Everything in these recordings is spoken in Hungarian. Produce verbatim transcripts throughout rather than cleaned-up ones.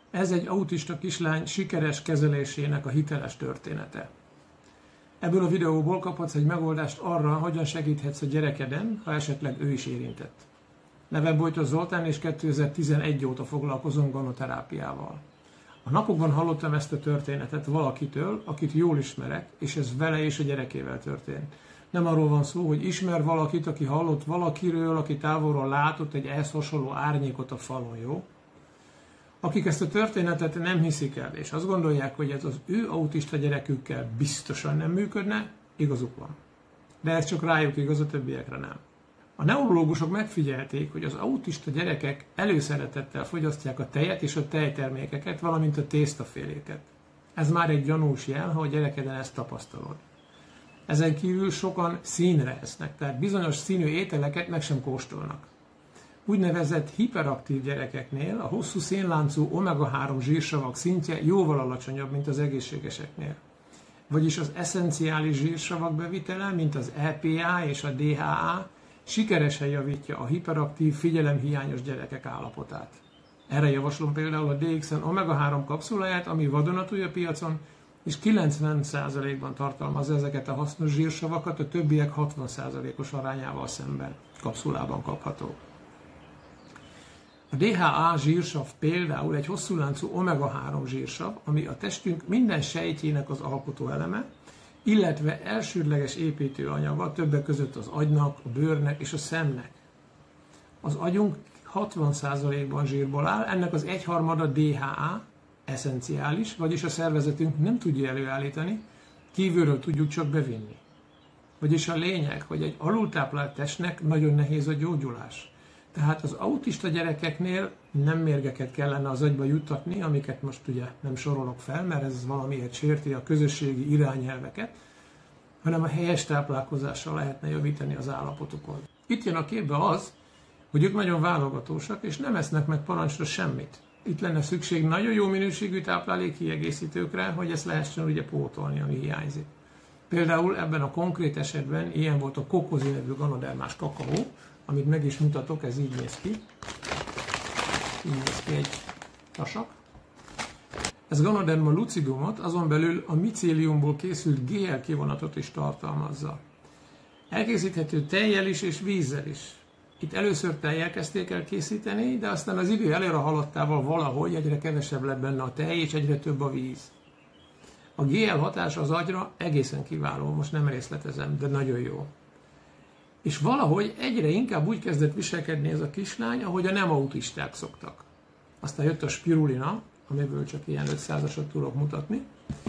Ez egy autista kislány sikeres kezelésének a hiteles története. Ebből a videóból kaphatsz egy megoldást arra, hogyan segíthetsz a gyerekeden, ha esetleg ő is érintett. Nevem Bojtos Zoltán, és kétezer-tizenegy óta foglalkozom gonoterápiával. A napokban hallottam ezt a történetet valakitől, akit jól ismerek, és ez vele és a gyerekével történt. Nem arról van szó, hogy ismer valakit, aki hallott valakiről, aki távolról látott egy ehhez hasonló árnyékot a falon, jó? Akik ezt a történetet nem hiszik el, és azt gondolják, hogy ez az ő autista gyerekükkel biztosan nem működne, igazuk van. De ez csak rájuk igaz, a többiekre nem. A neurológusok megfigyelték, hogy az autista gyerekek előszeretettel fogyasztják a tejet és a tejtermékeket, valamint a tésztaféléket. Ez már egy gyanús jel, ha a gyerekeden ezt tapasztalod. Ezen kívül sokan színre esznek, tehát bizonyos színű ételeket meg sem kóstolnak. Úgynevezett hiperaktív gyerekeknél a hosszú szénláncú omega három zsírsavak szintje jóval alacsonyabb, mint az egészségeseknél. Vagyis az eszenciális zsírsavak bevitele, mint az E P A és a D H A, sikeresen javítja a hiperaktív, figyelemhiányos gyerekek állapotát. Erre javaslom például a D X N omega három kapszuláját, ami vadonatúj a piacon, és kilencven százalékban tartalmazza ezeket a hasznos zsírsavakat, a többiek hatvan százalékos arányával szemben kapszulában kapható. A D H A zsírsav például egy hosszúláncú omega három zsírsav, ami a testünk minden sejtjének az alkotóeleme, illetve elsődleges építőanyaga többek között az agynak, a bőrnek és a szemnek. Az agyunk hatvan százalékban zsírból áll, ennek az egyharmada D H A, eszenciális, vagyis a szervezetünk nem tudja előállítani, kívülről tudjuk csak bevinni. Vagyis a lényeg, hogy egy alultáplált testnek nagyon nehéz a gyógyulás. Tehát az autista gyerekeknél nem mérgeket kellene az agyba juttatni, amiket most ugye nem sorolok fel, mert ez valamiért sérti a közösségi irányelveket, hanem a helyes táplálkozással lehetne javítani az állapotukon. Itt jön a képbe az, hogy ők nagyon válogatósak, és nem esznek meg parancsra semmit. Itt lenne szükség nagyon jó minőségű táplálékkiegészítőkre, hogy ezt lehessen ugye pótolni, ami hiányzik. Például ebben a konkrét esetben ilyen volt a Kokozi nevű ganodermás kakaó, amit meg is mutatok, ez így néz ki. Így néz ki egy tasak. Ez Ganoderma lucidumot, azon belül a micéliumból készült G L kivonatot is tartalmazza. Elkészíthető tejjel is és vízzel is. Itt először tejjel kezdték el készíteni, de aztán az idő előre haladtával valahogy egyre kevesebb lett benne a tej, és egyre több a víz. A G L hatása az agyra egészen kiváló, most nem részletezem, de nagyon jó. És valahogy egyre inkább úgy kezdett viselkedni ez a kislány, ahogy a nem autisták szoktak. Aztán jött a spirulina, amiből csak ilyen ötszázasat tudok mutatni,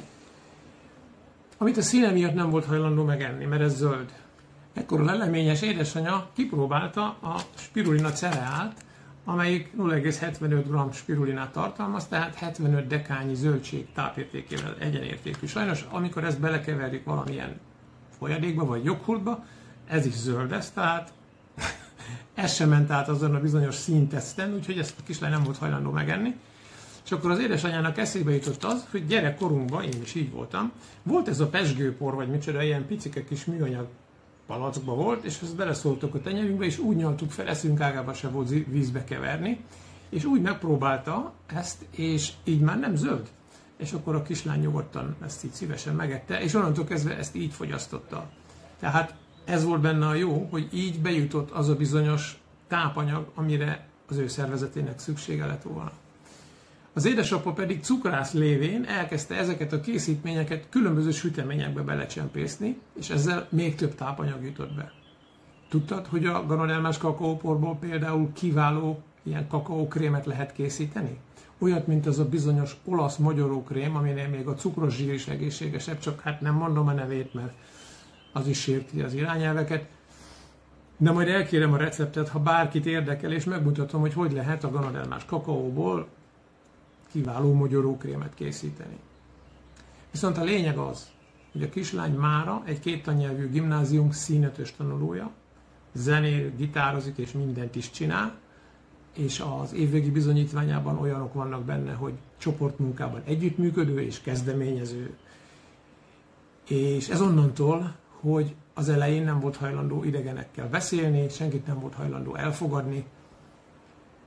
amit a színe miatt nem volt hajlandó megenni, mert ez zöld. Ekkor a leleményes édesanyja kipróbálta a spirulina cereált, amelyik nulla egész hetvenöt gramm spirulinát tartalmaz, tehát hetvenöt dekányi zöldség tápértékével egyenértékű. Sajnos, amikor ezt belekeverjük valamilyen folyadékba vagy joghurtba, ez is zöld lesz, tehát ez sem ment át azon a bizonyos színteszten, úgyhogy ezt a kislány nem volt hajlandó megenni. És akkor az édesanyjának eszébe jutott az, hogy gyerekkorunkban, én is így voltam, volt ez a pezsgőpor, vagy micsoda, ilyen picike kis műanyag palackba volt, és ezt beleszóltuk a tenyerünkbe, és úgy nyaltuk fel, eszünk ágába se volt vízbe keverni, és úgy megpróbálta ezt, és így már nem zöld. És akkor a kislány nyugodtan ezt így szívesen megette, és onnantól kezdve ezt így fogyasztotta. Tehát ez volt benne a jó, hogy így bejutott az a bizonyos tápanyag, amire az ő szervezetének szüksége lett volna. Az édesapa pedig cukrász lévén elkezdte ezeket a készítményeket különböző süteményekbe belecsempészni, és ezzel még több tápanyag jutott be. Tudtad, hogy a ganodermás kakaóporból például kiváló ilyen kakaókrémet lehet készíteni? Olyat, mint az a bizonyos olasz magyarókrém, aminél még a cukros zsír is egészségesebb, csak hát nem mondom a nevét, mert az is sérti az irányelveket. De majd elkérem a receptet, ha bárkit érdekel, és megmutatom, hogy hogy lehet a ganodermás kakaóból kiváló magyarókrémet készíteni. Viszont a lényeg az, hogy a kislány mára egy kéttannyelvű gimnázium színötös tanulója, zenél, gitározik és mindent is csinál, és az évvégi bizonyítványában olyanok vannak benne, hogy csoportmunkában együttműködő és kezdeményező. És ez onnantól, hogy az elején nem volt hajlandó idegenekkel beszélni, senkit nem volt hajlandó elfogadni,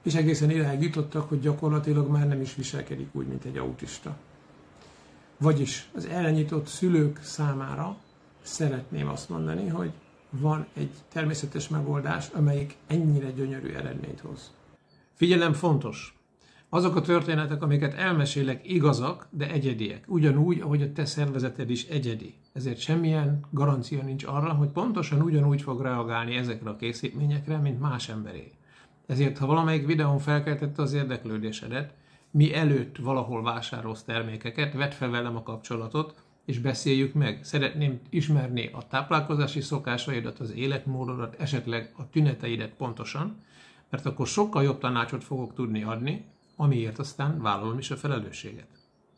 és egészen idáig jutottak, hogy gyakorlatilag már nem is viselkedik úgy, mint egy autista. Vagyis az elnyitott szülők számára szeretném azt mondani, hogy van egy természetes megoldás, amelyik ennyire gyönyörű eredményt hoz. Figyelem, fontos! Azok a történetek, amiket elmesélek, igazak, de egyediek. Ugyanúgy, ahogy a te szervezeted is egyedi. Ezért semmilyen garancia nincs arra, hogy pontosan ugyanúgy fog reagálni ezekre a készítményekre, mint más emberé. Ezért, ha valamelyik videón felkeltette az érdeklődésedet, mielőtt valahol vásárolsz termékeket, vedd fel velem a kapcsolatot, és beszéljük meg. Szeretném ismerni a táplálkozási szokásaidat, az életmódodat, esetleg a tüneteidet pontosan, mert akkor sokkal jobb tanácsot fogok tudni adni, amiért aztán vállalom is a felelősséget.